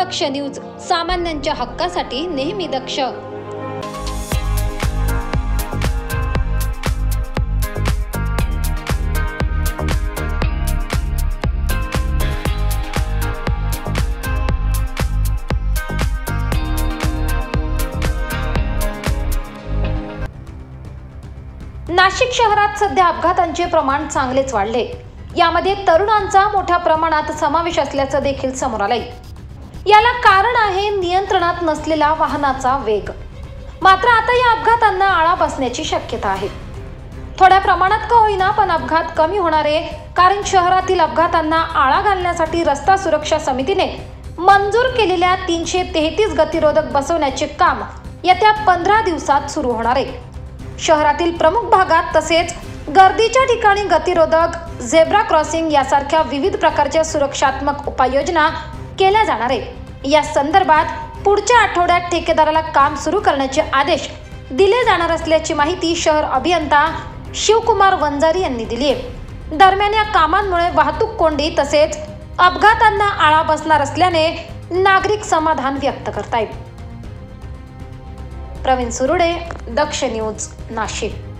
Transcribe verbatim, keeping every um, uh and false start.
दक्ष news, सामान्यांच्या हक्कासाठी नेहमी दक्ष। नाशिक शहरात सध्या अपघातांचे प्रमाण चांगलेच वाढले। यामध्ये तरुणांचा मोठ्या प्रमाणात समावेश असल्याचं देखील समोर आलंय। याला कारण आहे नियंत्रणात नसलेला वाहनाचा वेग। मात्र आता या अपघातांना आळा बसण्याची शक्यता आहे। थोड्या प्रमाणात का होईना पण अपघात कमी होणार आहे, कारण शहरातील अपघातांना आळा घालण्यासाठी रस्ता सुरक्षा समितीने मंजूर केलेल्या तीनशे तेहतीस गतिरोधक बसवण्याचे काम येत्या पंधरा दिवसात सुरू होणार आहे। शहरातील प्रमुख भागात तसेच गर्दीच्या ठिकाणी गतिरोधक, झेब्रा क्रॉसिंग यासारख्या विविध प्रकारच्या सुरक्षात्मक उपाययोजना केल्या जाणार आहे। या संदर्भात पुढच्या आठवड्यात ठेकेदाराला काम सुरू करण्याचे आदेश दिले जाणार असल्याची माहिती शहर अभियंता शिवकुमार वंजारी यांनी दिली आहे। दरम्यान या कामांमुळे वाहतूक कोंडी तसेच अपघातांना आळा बसणार असल्याने नागरिक समाधान व्यक्त करतायत। प्रवीण सुरुडे, दक्ष न्यूज, नाशिक।